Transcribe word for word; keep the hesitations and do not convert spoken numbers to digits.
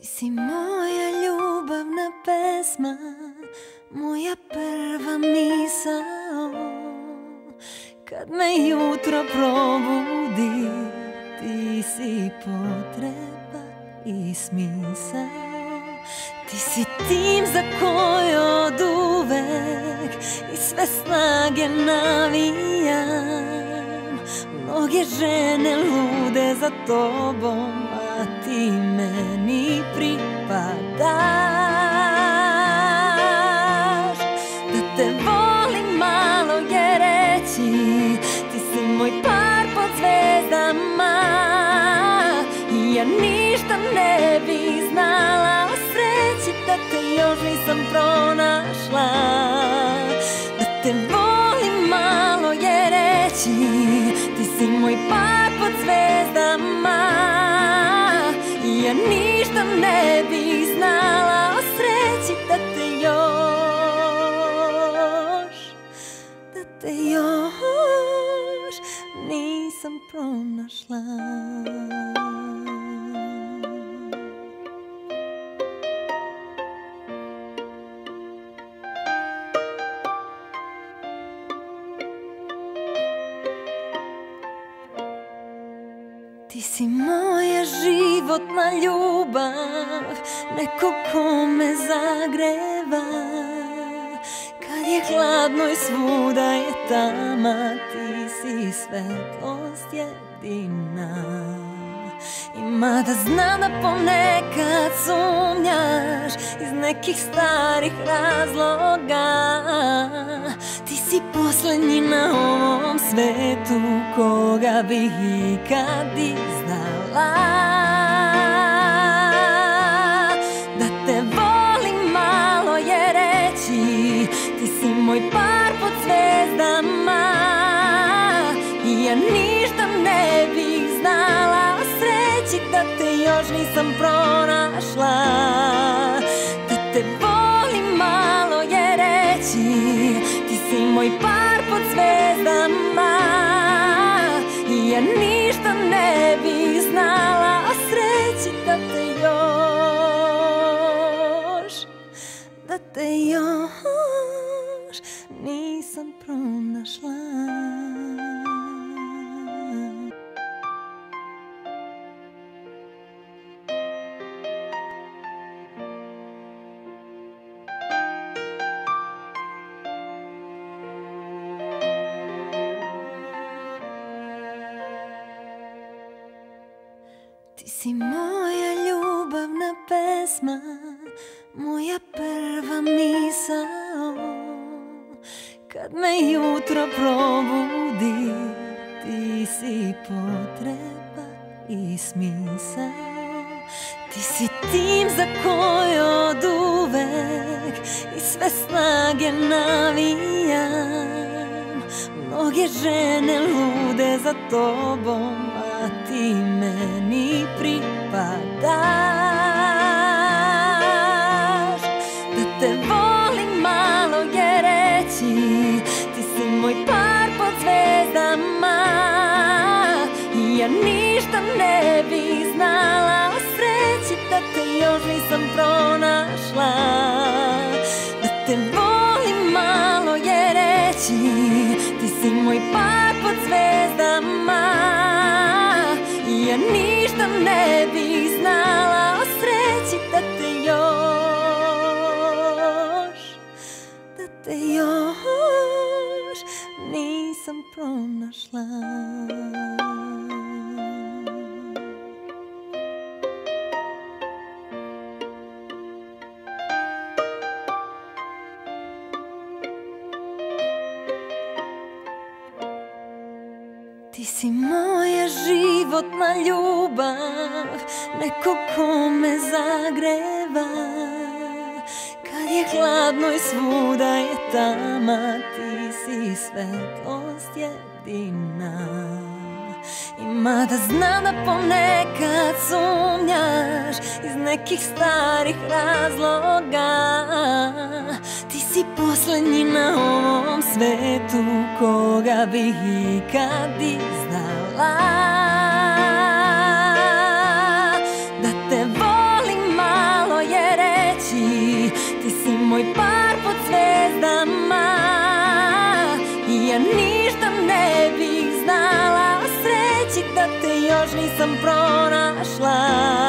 si moja ljubavna pesma, moja prva misao. Kad me jutro probudi, ti si potreba i smisao. Ti si tim za koji oduvek i sve snage navijam. Mnoge žene lude za tobom, a ti meni pripadaš. Da te volim malo je reći, ti si moj par pod zvezdama. I ja ništa ne bi znala o sreći da te još nisam pronašla. Da te volim malo je reći, ti si moj par pod zvezdama. I ja ništa ne bi znala o sreći da te još, da te još nisam pronašla. Ti si moja životna ljubav, neko ko me zagreva. Kad je hladno i svuda je tama, ti si svetlost jedina. I mada znam da ponekad sumnjaš iz nekih starih razloga, ti si poslednji na ovom svetu koga bih ikad iznala. Da te volim malo je reći, ti si moj par pod zvezdama. I ja ništa ne bih znala o sreći da te još nisam pronašla. Da te volim malo je reći, ti si moj par pod zvezdama. I ja ništa ne bih znala o sreći da te još, da te još nisam pronašla. Ti si moja ljubavna pesma, moja prva misao. Kad me jutro probudi, ti si potreba i smisao. Ti si tim za koji oduvek i sve snage navijam. Mnoge žene lude za tobom, a ti meni pripadaš. Da te volim malo je reći, ti si moj par pod zvezdama. I ja ništa ne bih znala o sreći da te još nisam pronašla. Da te volim malo je reći, ti si moj par pod zvezdama. I ja ništa ne bih znala o sreći da te još, da te još nisam pronašla. Ti si moja životna ljubav, neko ko me zagreva. Kad je hladno i svuda je tama, ti si svetlost jedina. I mada znam da ponekad sumnjaš iz nekih starih razloga, ti si poslednji na ovom svetu koga bih ikad iznala. Da te volim malo još nisam pronašla.